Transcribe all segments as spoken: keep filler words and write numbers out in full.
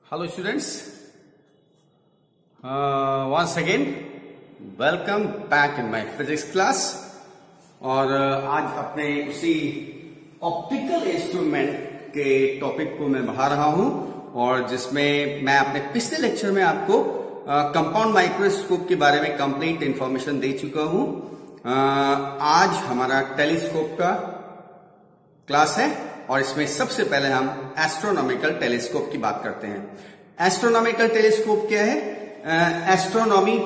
Hello students, uh, once again welcome back in my physics class। और uh, आज अपने उसी ऑप्टिकल इंस्ट्रूमेंट के टॉपिक को मैं बढ़ा रहा हूं और जिसमें मैं अपने पिछले लेक्चर में आपको कंपाउंड uh, माइक्रोस्कोप के बारे में कंप्लीट इंफॉर्मेशन दे चुका हूं। uh, आज हमारा टेलीस्कोप का क्लास है और इसमें सबसे पहले हम एस्ट्रोनॉमिकल टेलीस्कोप की बात करते हैं। एस्ट्रोनॉमिकल टेलीस्कोप क्या है? एस्ट्रोनॉमी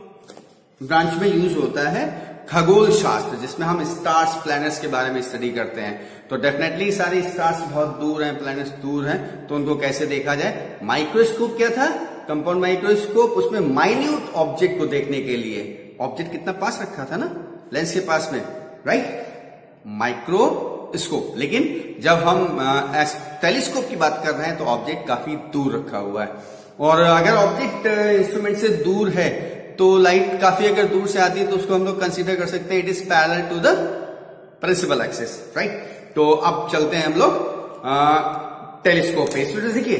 ब्रांच में यूज होता है खगोल शास्त्र, जिसमें हम स्टार्स प्लैनेट्स के बारे में स्टडी करते हैं। तो डेफिनेटली सारे स्टार्स बहुत दूर हैं, प्लैनेट्स दूर हैं, तो उनको कैसे देखा जाए। माइक्रोस्कोप क्या था? कंपाउंड माइक्रोस्कोप, उसमें माइन्यूट ऑब्जेक्ट को देखने के लिए ऑब्जेक्ट कितना पास रखा था ना, लेंस के पास में, राइट, माइक्रो स्कोप। लेकिन जब हम टेलीस्कोप की बात कर रहे हैं तो ऑब्जेक्ट काफी दूर रखा हुआ है, और अगर ऑब्जेक्ट इंस्ट्रूमेंट से दूर है तो लाइट काफी अगर दूर से आती है तो उसको हम लोग कंसीडर कर सकते हैं it is parallel to the principal axis, right. तो अब चलते हैं हम लोग टेलीस्कोप पे। स्टूडेंट्स देखिए,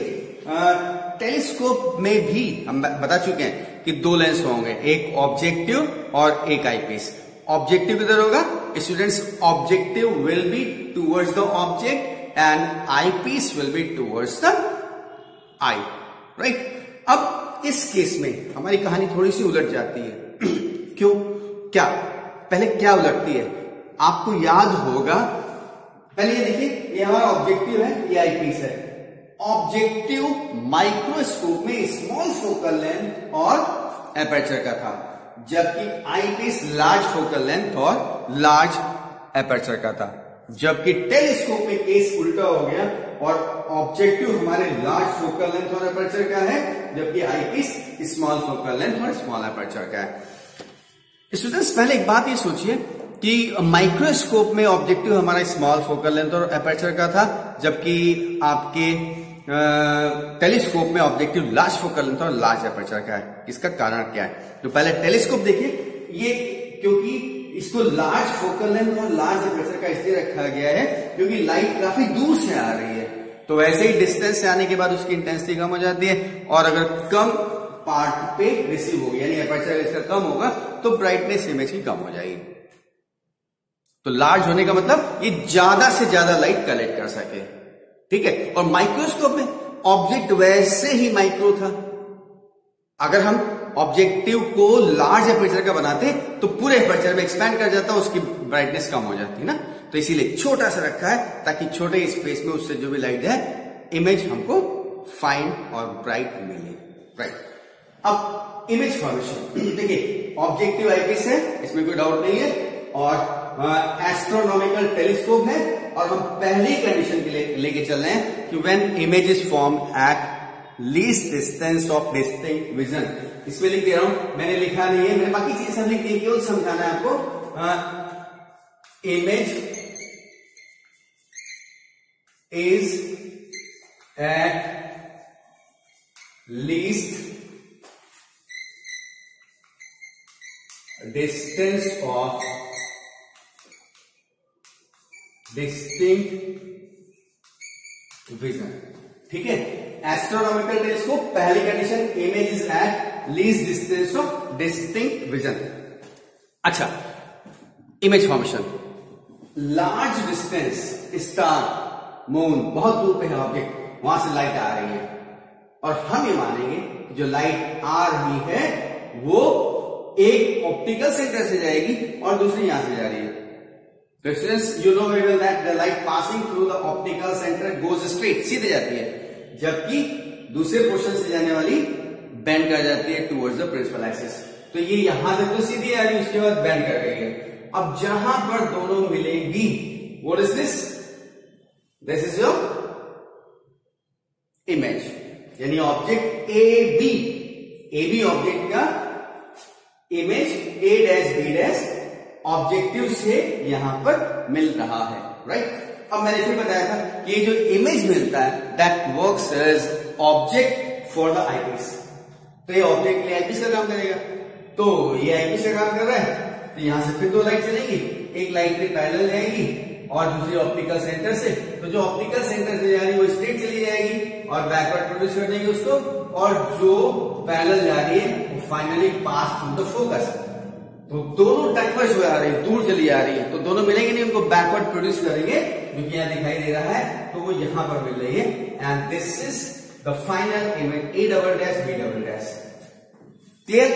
टेलीस्कोप में भी हम बता चुके हैं कि दो लेंस होंगे, एक ऑब्जेक्टिव और एक आईपीस। ऑब्जेक्टिव किधर होगा students? Objective will be towards the object and eyepiece will be towards the eye, right. अब इस केस में हमारी कहानी थोड़ी सी उलट जाती है। क्यों? क्या पहले क्या उलटती है आपको याद होगा। पहले ये देखिए, ये हमारा ऑब्जेक्टिव है, ये आई पीस है। ऑब्जेक्टिव माइक्रोस्कोप में स्मॉल फोकल लेंथ और एपर्चर का था, जबकि आईपीस लार्ज फोकल लेंथ और लार्ज एपर्चर का था। जबकि टेलीस्कोप में केस उल्टा हो गया और ऑब्जेक्टिव हमारे लार्ज फोकल लेंथ और एपर्चर का है, जबकि आईपीस स्मॉल फोकल लेंथ और स्मॉल एपर्चर का है। स्टूडेंट्स पहले एक बात ये सोचिए कि माइक्रोस्कोप में ऑब्जेक्टिव हमारा स्मॉल फोकल लेंथ और एपर्चर का था, जबकि आपके टेलीस्कोप में ऑब्जेक्टिव लार्ज फोकल लेंथ और लार्ज एपर्चर का है। इसका कारण क्या है? तो पहले टेलीस्कोप देखिए, ये क्योंकि इसको लार्ज फोकल लेंथ और लार्ज एपर्चर का इसलिए रखा गया है क्योंकि लाइट काफी दूर से आ रही है, तो वैसे ही डिस्टेंस से आने के बाद उसकी इंटेंसिटी कम हो जाती है, और अगर कम पार्ट पे रिसीव होगी यानी एपर्चर इसका कम होगा तो ब्राइटनेस इमेज की कम हो जाएगी। तो लार्ज होने का मतलब ये ज्यादा से ज्यादा लाइट कलेक्ट कर सके, ठीक है। और माइक्रोस्कोप में ऑब्जेक्ट वैसे ही माइक्रो था। अगर हम ऑब्जेक्टिव को लार्ज एपर्चर का बनाते तो पूरे एपर्चर में एक्सपैंड कर जाता, उसकी ब्राइटनेस कम हो जाती ना। तो इसीलिए छोटा सा रखा है ताकि छोटे स्पेस में उससे जो भी लाइट है इमेज हमको फाइन और ब्राइट मिले, राइट। अब इमेज फॉर्मेशन देखिए, ऑब्जेक्टिव आईपीस है, इसमें कोई डाउट नहीं है, और एस्ट्रोनॉमिकल uh, टेलीस्कोप है, और हम पहली कंडीशन के लिए लेके चल रहे हैं कि when image is form at least distance of distinct vision. इसमें लिख दे रहा हूं, मैंने लिखा नहीं है, मैंने बाकी चीजें सब लिख दी, केवल समझाना है आपको। Image is at least distance of distinct vision, ठीक है। एस्ट्रोनॉमिकल टेलीस्कोप पहली condition, image is at least distance of distinct vision. अच्छा, image formation, large distance, star, moon, बहुत दूर पे है ऑब्जेक्ट, वहां से लाइट आ रही है, और हम ये मानेंगे कि जो लाइट आ रही है वो एक ऑप्टिकल सेंटर से जाएगी और दूसरी यहां से जा रही है। तो students, you know very well that the light passing through the optical centre goes straight, सीधे जाती है, जबकि दूसरे पोर्शन से जाने वाली बेंड कर जाती है टुवर्ड्स द प्रिंसिपल एक्सिस। तो ये यहां तक तो सीधी आ रही है, उसके बाद बेंड कर रही है। अब जहां पर दोनों मिलेंगी, what is this? This is your image, यानी object A B, A B object का image A dash B dash objective से यहां पर मिल रहा है, राइट। अब मैंने फिर बताया था कि ये जो इमेज मिलता है that works as object for the eyepiece. तो ये ऑब्जेक्ट के लिए आईपीस का काम करेगा, तो ये आईपीस का काम कर रहा है, तो यहां से फिर दो लाइट चलेगी, एक लाइट के पैरेलल जाएगी और दूसरी ऑप्टिकल सेंटर से, तो जो ऑप्टिकल सेंटर से जा रही है वो स्ट्रेट चली जाएगी और बैकवर्ड प्रोड्यूस कर देंगे उसको, और जो पैरेलल जा रही है वो finally pass through the focus. तो दोनों डाइवर्ज हो आ रही है, दूर चली आ रही है, तो दोनों मिलेंगे नहीं, उनको बैकवर्ड प्रोड्यूस करेंगे, जो कि यहां दिखाई दे रहा है, तो वो यहां पर मिल रही है। And this is the final image A double dash B double dash. Clear?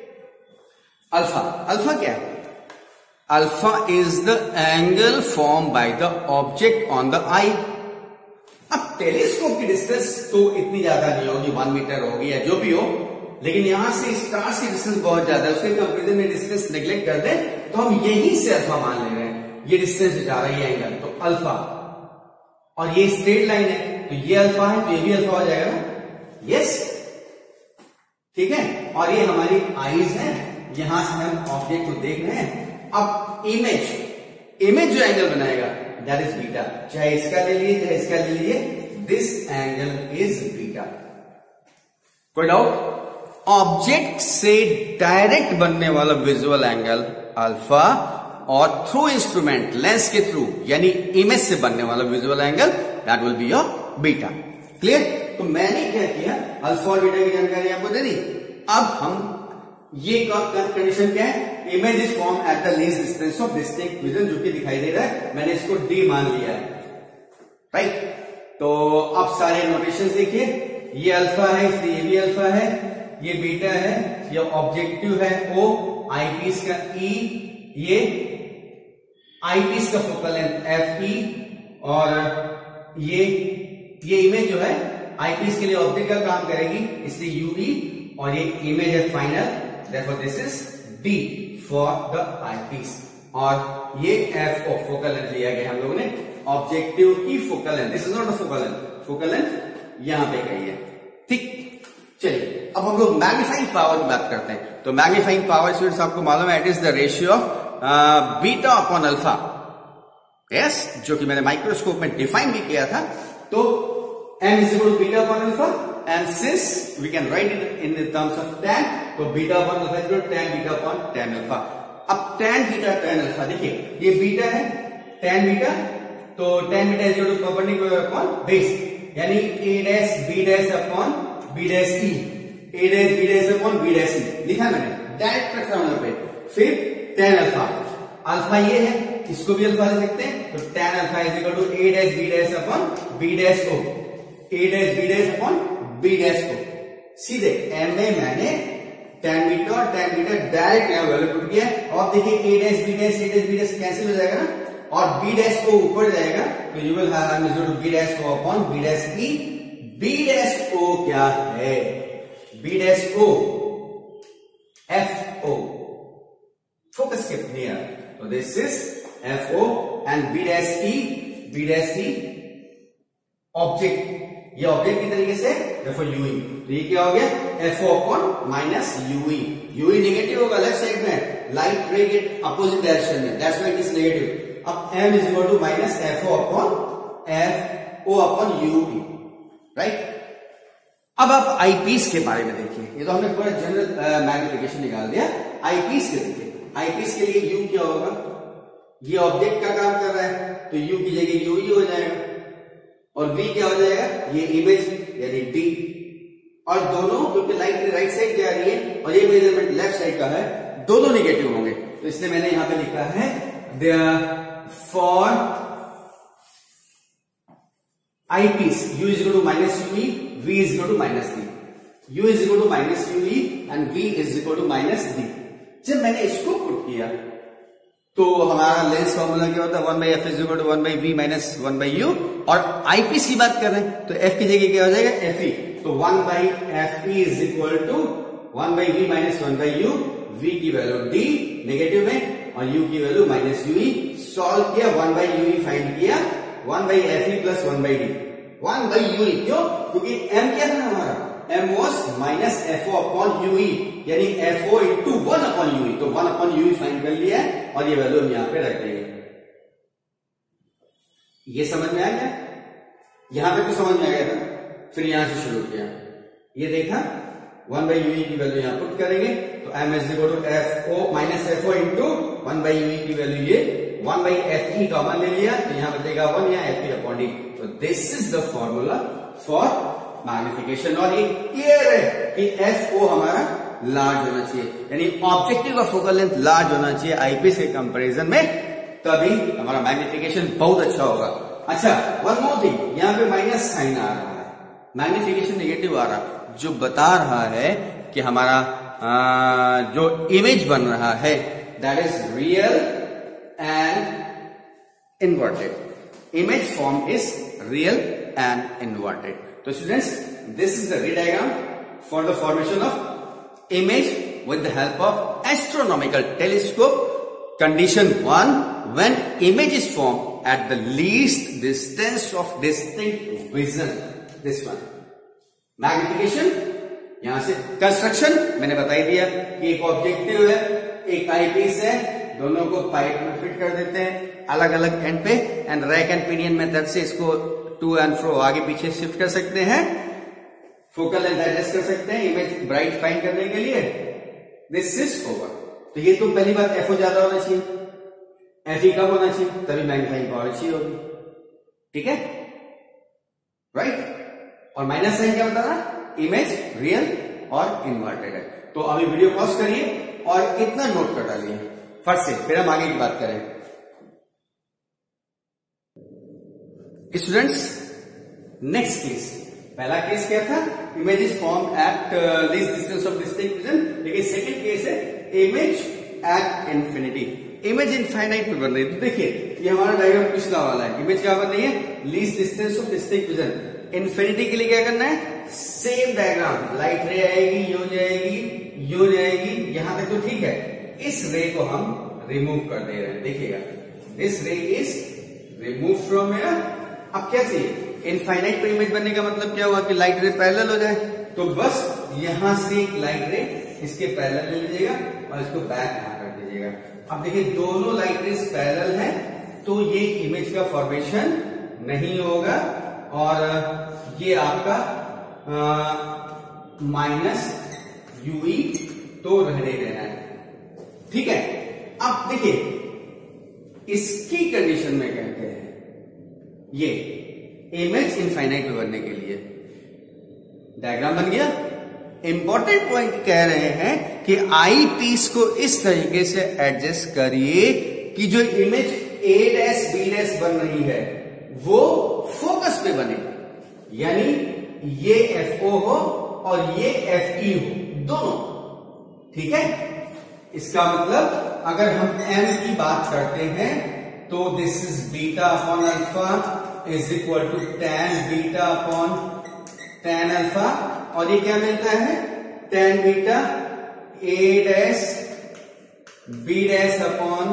Alpha, alpha क्या है? Alpha is the angle form by the object on the eye. अब टेलीस्कोप की डिस्टेंस तो इतनी ज्यादा नहीं होगी, वन मीटर होगी या जो भी हो, लेकिन यहां से स्टार्स की डिस्टेंस बहुत ज्यादा है, उसके कंपेरिजन में डिस्टेंस नेग्लेक्ट कर दे तो हम यहीं से अल्फा मान ले रहे हैं, ये डिस्टेंस जा रही है एंगल, तो अल्फा। और ये स्ट्रेट लाइन है, तो ये अल्फा है, तो ये भी अल्फा हो जाएगा ना? यस, ठीक है। और ये हमारी आईज है, यहां से हम ऑब्जेक्ट को देख रहे हैं। अब इमेज, इमेज जो एंगल बनाएगा दैट इज बीटा, चाहे इसका ले लीजिए चाहे इसका ले लीजिए, दिस एंगल इज बीटा। कोई डाउट? ऑब्जेक्ट से डायरेक्ट बनने वाला विजुअल एंगल अल्फा, और थ्रू इंस्ट्रूमेंट लेंस के थ्रू यानी इमेज से बनने वाला visual angle that will be your beta. Clear? तो मैंने क्या किया, अल्फा और बीटा की जानकारी आपको दे दी। अब हम ये कंडीशन क्या है, image is form at the least distance of distinct vision, जो कि दिखाई दे रहा है, मैंने इसको डी मान लिया है, राइट। तो अब सारे नोटेशन देखिए, ये अल्फा है इसलिए ये भी अल्फा है, ये बीटा है, ये ऑब्जेक्टिव है ओ, आईपीस का ई, ये आईपीस का फोकल लेंथ एफ ई, और ये ये इमेज जो है आईपीस के लिए ऑब्जेक्ट का काम करेगी इसलिए यूई, और ये इमेज है final, therefore this is D for the eyepiece। और ये एफ ओ फोकल लेंथ लिया गया हम लोगों ने, ऑब्जेक्टिव की focal length, this is not the focal length, focal length यहां पे गई है। ठीक, चलिए अब हम लोग मैग्नीफाइंग पावर की बात करते हैं। तो मैग्नीफाइंग पावर स्टूडेंट्स आपको मालूम है, it is the ratio of beta upon alpha, yes, जो कि मैंने माइक्रोस्कोप में डिफाइन भी किया था। तो m is equal to beta upon alpha, and since we can write it in the terms of tan, तो beta upon alpha is equal to tan beta upon tan alpha। अब tan beta tan alpha देखिए, ये beta है, tan beta, तो tan beta is equal to perpendicular upon base, यानी a dash b dash upon b dash e, a dash b dash upon b dash e लिखा मैंने direct रखा हूं पे। फिर tan alpha, अल्फा ये है, इसको भी अल्फा ले सकते हैं, तो tan alpha is equal to a dash b dash upon b dash o, a dash b dash upon b dash को सीधे m में मैंने tan बीटा और tan बीटा डायरेक्ट यहां वैल्यू पुट किया, और देखिए a dash b dash a dash b dash cancel हो जाएगा ना, और b dash को ऊपर जाएगा, तो you will have m is equal to b dash o upon b dash e। b dash o क्या है, b dash o f o, focus के नियर, तो this is f o and b dash e, b dash e object, ये object की तरीके से देखो Yui, तो ये क्या हो गया, F O upon minus U E, U E negative होगा लेफ्ट साइड में, लाइट रे के अपोजिट डायरेक्शन में, that's why it is negative. अब m is equal to minus F O upon F O upon U E, right. अब आप eyepiece के बारे में देखिए, ये तो हमने पूरा जनरल मैग्निफिकेशन निकाल दिया। आईपीस के देखिए, आईपीस के लिए यू क्या होगा, ये ऑब्जेक्ट का काम कर रहा है, तो यू की जगह यूई हो जाएगा, और v क्या हो जाएगा, ये इमेज यानी d, और दोनों क्योंकि लाइट राइट साइड जा रही है और ये मेजरमेंट लेफ्ट साइड का है, दोनों नेगेटिव होंगे, तो इसलिए मैंने यहां पे लिखा है for eyepiece u is equal to minus U E, v is equal to minus D, u is equal to minus U E and v is equal to minus D. जब मैंने इसको पुट किया तो हमारा लेंस फॉर्मूला क्या होता है, one by F is equal to one by V minus one by U, और आईपीस की बात कर रहे हैं तो एफ की जगह क्या हो जाएगा, एफ ई, तो one by F E is equal to one by V minus one by U, V की वैल्यू डी नेगेटिव में और यू की value minus U E, solve किया, one by U E find किया, one by F E plus one by D, one by U E, क्यों, क्योंकि M क्या था हमारा, m was minus F O upon U E, यानी F O into one upon Yui, तो one upon U E find कर लिया और ये वैल्यू हम यहां पे रख देंगे। ये समझ में आ गया, यहां पे तो समझ में आ गया था, फिर यहां से शुरू किया, ये देखा वन बाई यूई की वैल्यू यहां पुट करेंगे, तो m is equal to F O minus F O into one by U E की वैल्यू ये one by F E common ले लिया, तो यहां बचेगा वन, या एफ ई अपॉन डी, तो this is the formula for magnification. और ये क्लियर है कि एफ ओ हमारा लार्ज होना चाहिए, यानी objective of focal length large होना चाहिए आईपीस के कंपैरिजन में, तभी हमारा मैग्निफिकेशन बहुत अच्छा होगा। अच्छा, वन मोर थिंग, यहाँ पे माइनस साइन आ रहा है, मैग्निफिकेशन नेगेटिव आ रहा है, जो बता रहा है कि हमारा आ, जो इमेज बन रहा है that is real and inverted. Image form is real and inverted. तो students, this is the ray diagram for the formation of image with the help of astronomical telescope. Condition one, when image is formed at the least distance of distinct vision, this one. Magnification, यहां से construction मैंने बता ही दिया कि एक objective है, एक eyepiece है, दोनों को पाइप में फिट कर देते हैं अलग अलग एंड पे, and rack and pinion method से इसको टू एंड फ्रो आगे पीछे शिफ्ट कर सकते हैं, फोकल लेंथ एडजस्ट कर सकते हैं इमेज ब्राइट फाइन करने के लिए। This is over. तो ये तो पहली बात, एफओ ज्यादा होना चाहिए, एफ ई कम होना चाहिए, तभी मैग्नीफाइंग पावर अच्छी होगी। ठीक है, राइट। और माइनस साइन क्या बता रहा, इमेज रियल और इन्वर्टेड है। तो अभी वीडियो पॉज करिए और इतना नोट कर डालिए फट से, फिर हम आगे की बात करें। स्टूडेंट्स, नेक्स्ट केस, पहला केस क्या था, image is form at least distance of distinct vision, लेकिन सेकंड केस है image at infinity. Image infinite पे बन रही है। तो देखिए, ये हमारा डायग्राम पिछला वाला है, इमेज क्या बन रही है, least distance of distinct vision. Infinity के लिए क्या करना है, सेम डायग्राम, लाइट रे आएगी, यू जाएगी, यू जाएगी, यहां तक तो ठीक है। इस रे को हम रिमूव कर दे रहे हैं, देखिएगा, दिस रे इज रिमूव फ्रॉम हियर। अब क्या चाहिए, इनफाइनाइट पे इमेज बनने का मतलब क्या हुआ कि लाइट रे पैरेलल हो जाए, तो बस यहां से एक लाइट रे इसके पैरेलल ले लीजिएगा और इसको बैक यहां कर दीजिएगा। अब देखिए, दोनों लाइट रेज पैरेलल है, तो ये इमेज का फॉर्मेशन नहीं होगा, और ये आपका माइनस यूई तो रहने देना है। ठीक है, अब देखिए, इसकी कंडीशन में कहते हैं ये इमेज इनफाइनाइट में बनने के लिए डायग्राम बन गया। इंपॉर्टेंट पॉइंट कह रहे हैं कि आई पीस को इस तरीके से एडजस्ट करिए कि जो image A dash B dash बन रही है वो फोकस पे बने, यानी ये एफ ओ हो और ये एफ ई हो, दोनों। ठीक है, इसका मतलब अगर हम एम की बात करते हैं तो this is beta upon alpha is equal to tan beta upon tan alpha, और ये क्या मिलता है, tan beta A dash B dash upon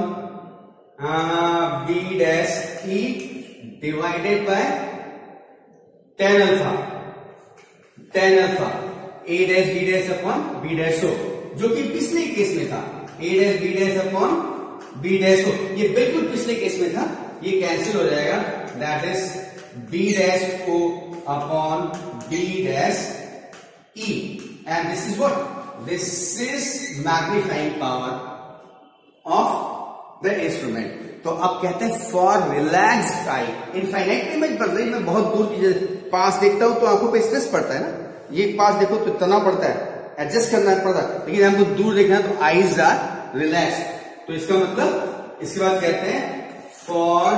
B dash E divided by tan alpha, tan alpha A dash B dash upon B dash O, जो कि पिछले case में था, A dash B dash upon B dash O, ये बिल्कुल पिछले case में था, ये कैंसिल हो जाएगा, that is B dash O upon B dash E, and this is what? This is magnifying power of the instrument. तो अब कहते हैं for relaxed eye, infinite image बन रही, मैं बहुत दूर की पास देखता हूं तो आंखों पे स्ट्रेस पड़ता है ना, ये पास देखो तो तनाव पड़ता है, एडजस्ट करना पड़ता है, लेकिन हमको दूर देखना है तो आईज आर रिलैक्स। तो इसका मतलब, इसके बाद कहते हैं for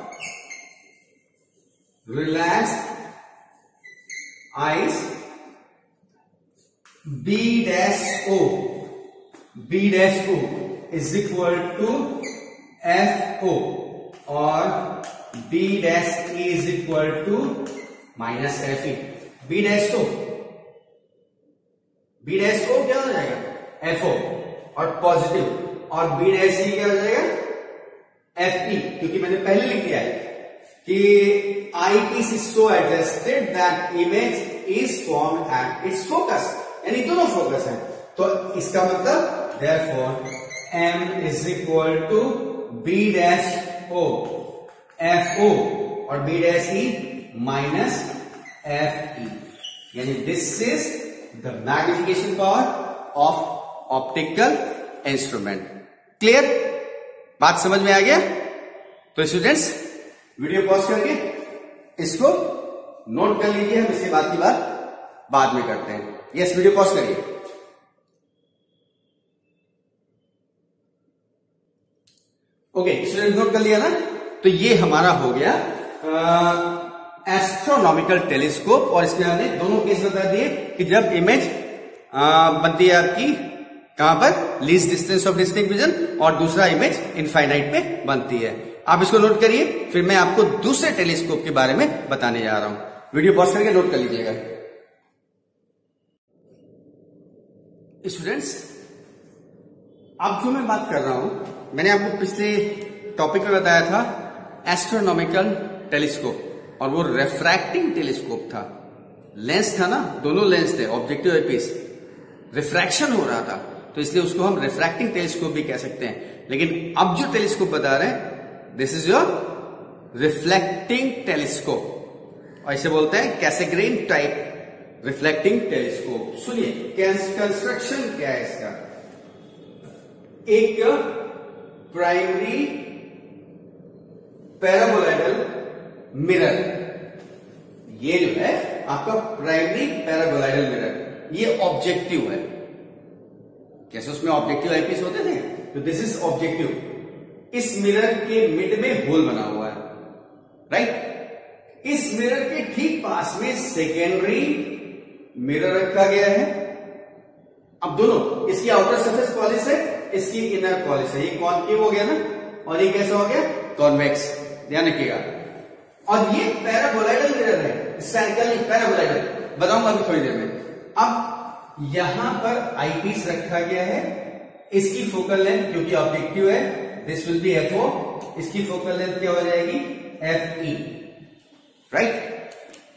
relaxed eyes B dash O, B dash O is equal to F O, और B dash E is equal to minus F E. B dash O, B dash O क्या हो जाएगा, F O, और positive, और B dash E क्या हो जाएगा, F E, क्योंकि मैंने पहले लिख दिया है कि eyepiece is so adjusted that image is formed at its focus, यानी दोनों फोकस है। तो इसका मतलब therefore M is equal to B dash O, F O और B dash E minus F E, यानी this is the magnification power of optical instrument. Clear, बात समझ में आ गया? तो स्टूडेंट्स, वीडियो पॉज करके इसको नोट कर लीजिए, हम इसके बाद की बात बाद में करते हैं। यस, वीडियो पॉज करिए। ओके, स्टूडेंट नोट कर लिया ना? तो ये हमारा हो गया एस्ट्रोनॉमिकल टेलीस्कोप, और इसमें हमने दोनों केस बता दिए कि जब इमेज बनती है आपकी कहां पर, least distance of distinct vision, और दूसरा इमेज इनफाइनाइट पे बनती है। आप इसको नोट करिए, फिर मैं आपको दूसरे टेलीस्कोप के बारे में बताने जा रहा हूं। वीडियो पॉज करके नोट कर लीजिएगा। स्टूडेंट्स, अब जो मैं बात कर रहा हूं, मैंने आपको पिछले टॉपिक में बताया था एस्ट्रोनॉमिकल टेलीस्कोप, और वो रिफ्रैक्टिंग टेलीस्कोप था। लेंस था ना, दोनों लेंस थे, ऑब्जेक्टिव आईपीस, रिफ्रैक्शन हो रहा था, तो इसलिए उसको हम रिफ्रैक्टिंग टेलीस्कोप भी कह सकते हैं। लेकिन अब जो टेलीस्कोप बता रहे हैं, this is your reflecting telescope, और इसे बोलते हैं कैसेग्रेन टाइप रिफ्लेक्टिंग टेलीस्कोप। सुनिए कंस्ट्रक्शन क्या है इसका। एक प्राइमरी पैराबोलाइडल मिरर, ये जो है आपका प्राइमरी पैराबोलाइडल मिरर, ये ऑब्जेक्टिव है। कैसे उसमें ऑब्जेक्टिव आईपीस होते थे, तो दिस इज ऑब्जेक्टिव। इस मिरर के मिड में होल बना हुआ है, राइट। इस मिरर के ठीक पास में सेकेंडरी मिरर रखा गया है। अब दोनों, इसकी आउटर सरफेस पॉलिश है, इसकी इनर पॉलिश है। ये कॉनकेव हो गया ना, और ये कैसा हो गया, कॉन्वेक्स, ध्यान रखिएगा। और ये पैराबोलाइडल मिरर है, सर्कल नहीं, पैराबोलाइडल, बताऊंगा अभी थोड़ी देर में। अब यहां पर आईपीस रखा गया है, इसकी फोकल लेंथ क्योंकि ऑब्जेक्टिव है, this will be F O, इसकी फोकल लेंथ क्या हो जाएगी, एफ ई, राइट।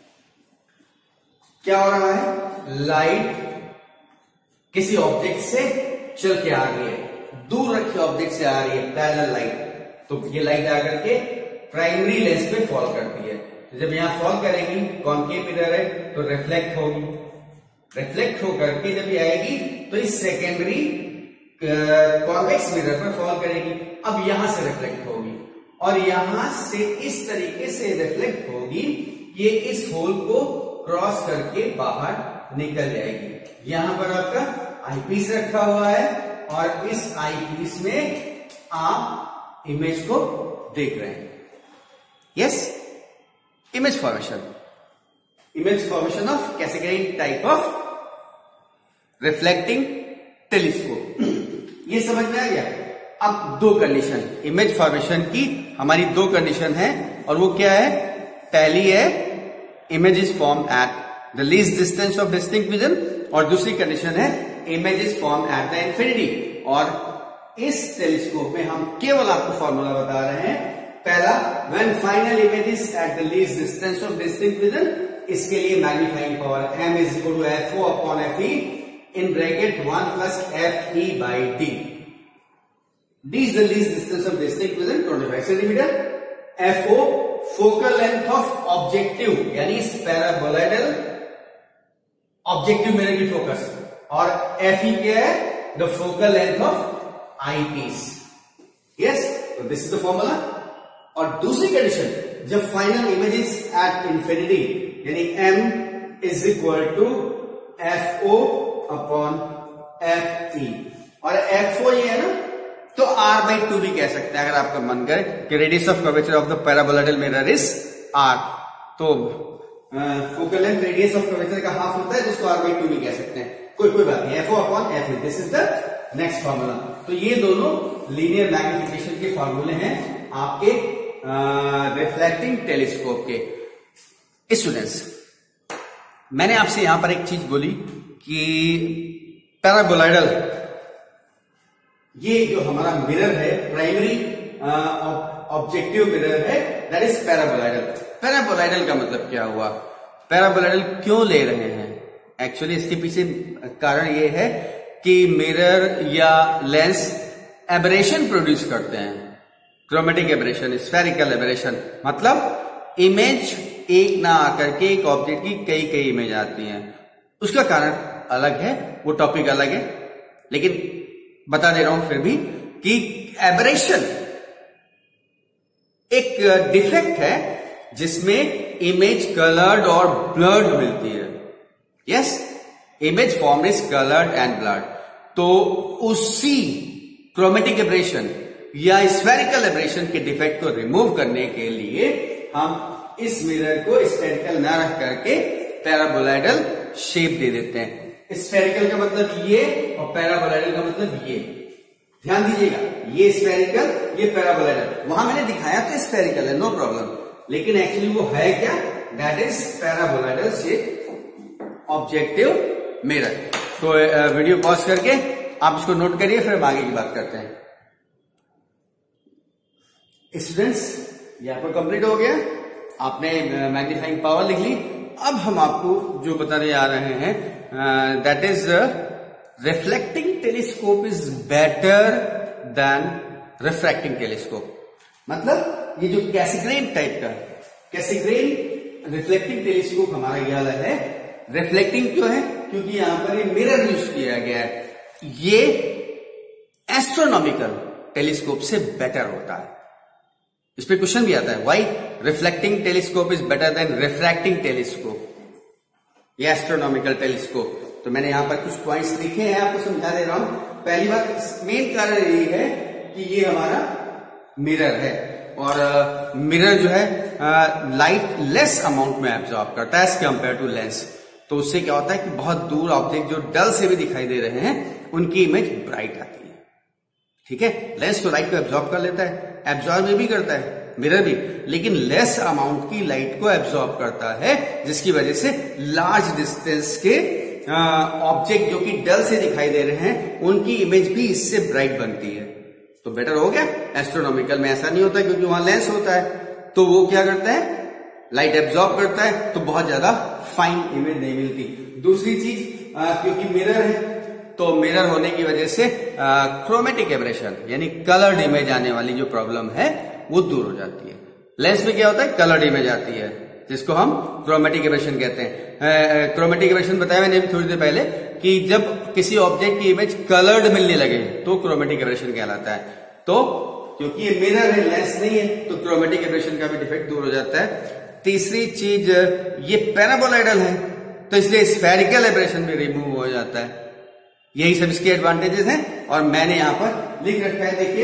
क्या हो रहा है, लाइट किसी ऑब्जेक्ट से चल के आ रही है, दूर रखे ऑब्जेक्ट से आ रही है, पैरेलल लाइट, तो ये लाइट आकर के प्राइमरी लेंस पे फॉल करती है। तो जब यहां फॉल करेगी, कॉनकेव मिरर है तो रिफ्लेक्ट होगी, रिफ्लेक्ट होकर के जब ये आएगी तो इस सेकेंडरी कॉन्वेक्स मिरर पर फॉल करेगी। अब यहां से रिफ्लेक्ट होगी, और यहां से इस तरीके से रिफ्लेक्ट होगी, ये इस होल को क्रॉस करके बाहर निकल जाएगी। यहां पर आपका आईपीस रखा हुआ है, और इस आईपीस में आप इमेज को देख रहे हैं। Yes, image formation, image formation of Cassegrain type of reflecting telescope. ये समझ में आ गया। अब दो कंडीशन इमेज फॉर्मेशन की, हमारी दो कंडीशन है, और वो क्या है, पहली है image is form at the least distance of distinct vision, और दूसरी कंडीशन है image is form at the infinity. और इस टेलीस्कोप में हम केवल आपको फॉर्मूला बता रहे हैं। पहला, when final image is at the least distance of distinct vision, इसके लिए magnifying power m is equal to F O upon F E in bracket one plus F E by D. D is the least distance of distinct vision, twenty-five centimeter. F O focal length of objective, यानी इस paraboloidal objective mirror की focus, और F E क्या है, the focal length of eyepiece. Yes, so this is the formula. और दूसरी कंडीशन, जब final image is at infinity, यानी M is equal to F O upon F E, और एफ ओ ये है ना, तो आर बाई टू भी कह सकते हैं अगर आपका मन करे कि radius of curvature of the paraboloidal mirror is R, तो focal length radius of curvature का हाफ होता है, जिसको आर बाई टू भी कह सकते हैं, कोई कोई बात नहीं, F O upon F E, this is the next formula. तो ये दोनों लीनियर मैग्निफिकेशन के फॉर्मूले हैं आपके रिफ्लेक्टिंग टेलीस्कोप के। स्टूडेंट्स, मैंने आपसे यहां पर एक चीज बोली कि पैराबोलाइडल, ये जो हमारा मिरर है, प्राइमरी ऑब्जेक्टिव मिरर है, दैट इज पैराबोलाइडल। पैराबोलाइडल का मतलब क्या हुआ, पैराबोलाइडल क्यों ले रहे हैं? एक्चुअली इसके पीछे कारण ये है कि मिरर या लेंस एबरेशन प्रोड्यूस करते हैं, क्रोमेटिक एबरेशन, स्फेरिकल एबरेशन, मतलब इमेज एक ना आकर के एक ऑब्जेक्ट की कई कई इमेज आती हैं। उसका कारण अलग है, वो टॉपिक अलग है, लेकिन बता दे रहा हूं फिर भी कि एबरेशन एक डिफेक्ट है जिसमें इमेज कलर्ड और ब्लर्ड मिलती है। Yes, image form is coloured and blurred. तो उसी क्रोमेटिक एब्रेशन या स्फेरिकल एब्रेशन के डिफेक्ट को रिमूव करने के लिए हम इस मिरर को स्फेरिकल न रख करके पैराबोलाइडल शेप दे देते हैं। स्फेरिकल का मतलब ये और पैराबोलाइडल का मतलब ये। ध्यान दीजिएगा, ये स्फेरिकल, ये पैराबोलाइडल। वहां मैंने दिखाया तो स्फेरिकल है, नो प्रॉब्लम, लेकिन एक्चुअली वो है क्या? That is paraboloidal shape objective mirror. तो वीडियो पॉज करके आप इसको नोट करिए, फिर हम आगे की बात करते हैं। स्टूडेंट्स, यहां पर कंप्लीट हो गया, आपने मैग्नीफाइंग पावर लिख ली। अब हम आपको जो बताने आ रहे हैं, that is reflecting telescope is better than refracting telescope. मतलब ये जो कैसिग्रेन टाइप का, कैसिग्रेन रिफ्लेक्टिंग टेलीस्कोप हमारा ये वाला है। रिफ्लेक्टिंग क्यों है? क्योंकि यहां पर ये मिरर यूज किया गया है। ये एस्ट्रोनॉमिकल टेलीस्कोप से बेटर होता है। इस पे क्वेश्चन भी आता है, why reflecting telescope is better than refracting telescope या एस्ट्रोनॉमिकल टेलीस्कोप। तो मैंने यहां पर कुछ पॉइंट्स लिखे हैं, आपको समझा दे रहा हूं। पहली बात, मेन कारण यही है कि ये हमारा मिरर है और मिरर जो है लाइट लेस अमाउंट में एब्जॉर्ब करता है एज कंपेयर टू लेंस। तो उससे क्या होता है कि बहुत दूर ऑब्जेक्ट जो डल से भी दिखाई दे रहे हैं उनकी इमेज ब्राइट आती है। ठीक है, लेंस तो लाइट को एब्जॉर्ब कर लेता है, एब्जॉर्ब भी करता है मिरर भी, लेकिन लेस अमाउंट की लाइट को एब्जॉर्ब करता है, जिसकी वजह से लार्ज डिस्टेंस के ऑब्जेक्ट जो कि डल से दिखाई दे रहे हैं उनकी इमेज भी इससे ब्राइट बनती है। तो बेटर हो गया। एस्ट्रोनॉमिकल में ऐसा नहीं होता क्योंकि वहां लेंस होता है, तो वो क्या करता है, लाइट एब्जॉर्ब करता है, तो बहुत ज्यादा फाइन इमेज नहीं मिलती। दूसरी चीज, क्योंकि मिरर है तो मिरर होने की वजह से क्रोमेटिक एब्रेशन यानी कलर्ड इमेज आने वाली जो प्रॉब्लम है वो दूर हो जाती है। लेंस में क्या होता है, कलर्ड इमेज आती है, जिसको हम क्रोमेटिक एब्रेशन कहते हैं। क्रोमेटिक एब्रेशन बताया मैंने थोड़ी देर पहले कि जब किसी ऑब्जेक्ट की इमेज कलर्ड मिलने लगे तो क्रोमेटिक एब्रेशन कहलाता है। तो क्योंकि ये मिरर है, लेंस नहीं है, तो क्रोमेटिक एब्रेशन का भी डिफेक्ट दूर हो जाता है। तीसरी चीज, ये पैराबोलाइडल है तो इसलिए स्फेरिकल एब्रेशन भी रिमूव हो जाता है। यही सब इसके एडवांटेजेस हैं और मैंने यहां पर लिख रखा है, देखिए,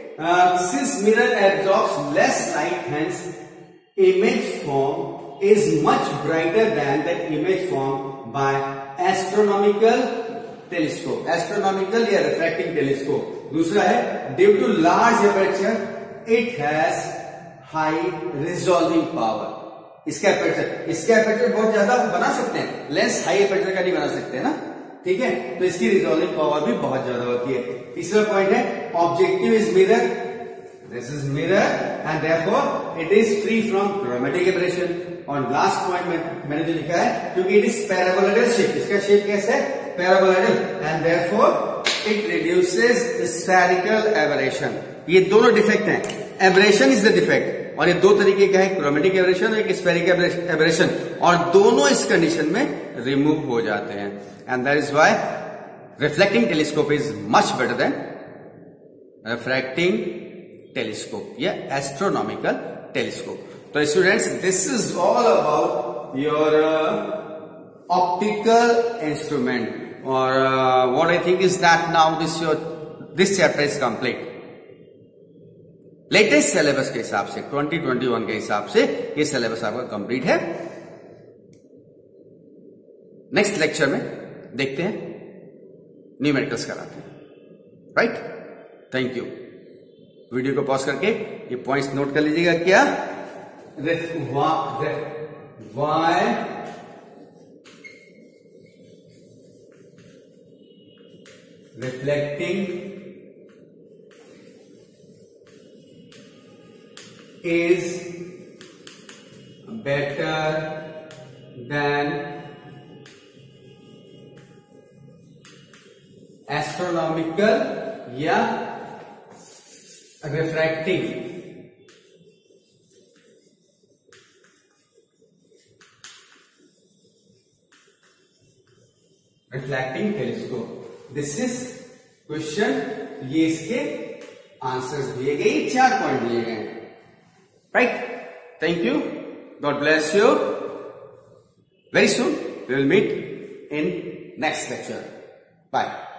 since mirror absorbs less light hence image form is much brighter than the image form by astronomical telescope, astronomical या रिफ्रैक्टिंग टेलीस्कोप। दूसरा है, due to large aperture it has high resolving power. इसका एपर्चर इसका aperture बहुत ज्यादा बना सकते हैं, लेंस हाई एपर्चर का नहीं बना सकते ना, ठीक है, तो इसकी रिजॉल्विंग पावर भी बहुत ज्यादा होती है। तीसरा पॉइंट है, objective is mirror, this is mirror and therefore it is free from chromatic aberration. और लास्ट पॉइंट में मैंने जो लिखा है, क्योंकि इट इज पैराबोलाइडल शेप, इसका शेप कैसा है, paraboloidal, and therefore it reduces spherical aberration. ये दोनों डिफेक्ट हैं, एब्रेशन इज द डिफेक्ट, और ये दो तरीके का है, क्रोमेटिक एब्रेशन और एक स्फेरिकल एब्रेशन, और दोनों इस कंडीशन में रिमूव हो जाते हैं। And that is why reflecting telescope is much better than refracting telescope या एस्ट्रोनॉमिकल टेलीस्कोप। तो students, this is all about your optical instrument, और what I think is that now this your this chapter is complete. Latest syllabus के हिसाब से twenty twenty one के हिसाब से ये सिलेबस आपका कंप्लीट है। नेक्स्ट लेक्चर में देखते हैं, न्यूमेरिकल्स कराते हैं, राइट। Thank you. वीडियो को पॉज करके ये पॉइंट्स नोट कर लीजिएगा। क्या, why reflecting is better than astronomical या refracting refracting telescope. This is question, ये इसके आंसर्स दिए गए, चार पॉइंट दिए गए हैं, right? Thank you. God bless you. Very soon we will meet in next lecture. Bye.